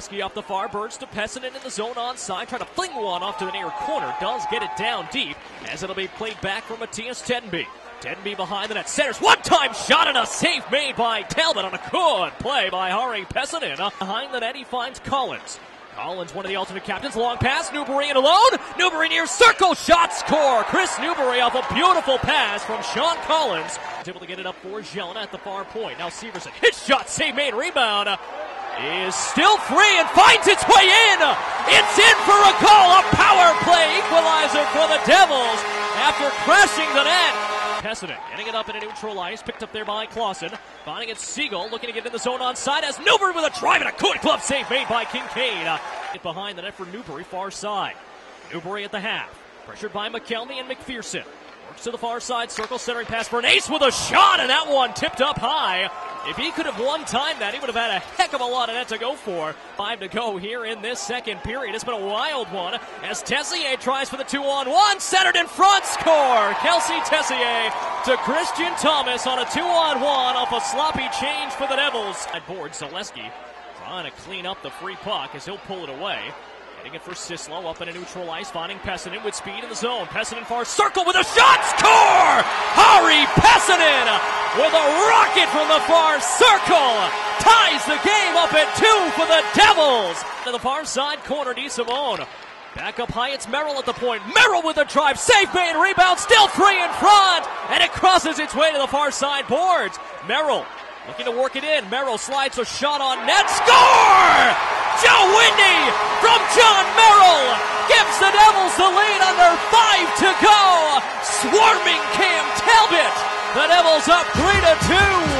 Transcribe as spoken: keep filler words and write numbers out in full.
Zaleski off the far, Burns to Pessinen in the zone onside, trying to fling one off to the near corner, does get it down deep, as it'll be played back from Matthias Tedenby. Tedenby behind the net, centers, one-time shot and a save made by Talbot on a good play by Harri Pessinen. Behind the net, he finds Collins. Collins, one of the alternate captains, long pass, Newbury in alone, Newbury near circle, shot, score! Chris Newbury off a beautiful pass from Sean Collins. He's able to get it up for Jelena at the far point. Now Severson, hit shot, save made, rebound, is still free and finds its way in! It's in for a goal, a power play equalizer for the Devils after crashing the net. Pessinen getting it up in a neutral ice, picked up there by Clausen. Finding it Siegel, looking to get in the zone onside as Newbury with a drive and a good glove save made by Kincaid. Uh, get behind the net for Newbury, far side. Newbury at the half, pressured by McKelvey and McPherson. Works to the far side, circle, centering pass for an ace with a shot, and that one tipped up high. If he could have one time that, he would have had a heck of a lot of net to go for. Five to go here in this second period. It's been a wild one as Tessier tries for the two-on-one, centered in front, score! Kelsey Tessier to Christian Thomas on a two-on-one off a sloppy change for the Devils. At board, Zaleski trying to clean up the free puck as he'll pull it away. Getting it for Sislo up in a neutral ice, finding Pessinen with speed in the zone. Pessinen far circle with a shot, score! Harri Pessinen with a rocket from the far circle ties the game up at two for the Devils. To the far side corner, DeSimone. Back up high, it's Merrill at the point. Merrill with a drive, save made, rebound, still free in front, and it crosses its way to the far side boards. Merrill looking to work it in. Merrill slides a shot on net, score! Joe Windy from John Merrill gives the Devils the lead under five to go. Swarming Cam Talbot. The Devils up three to two.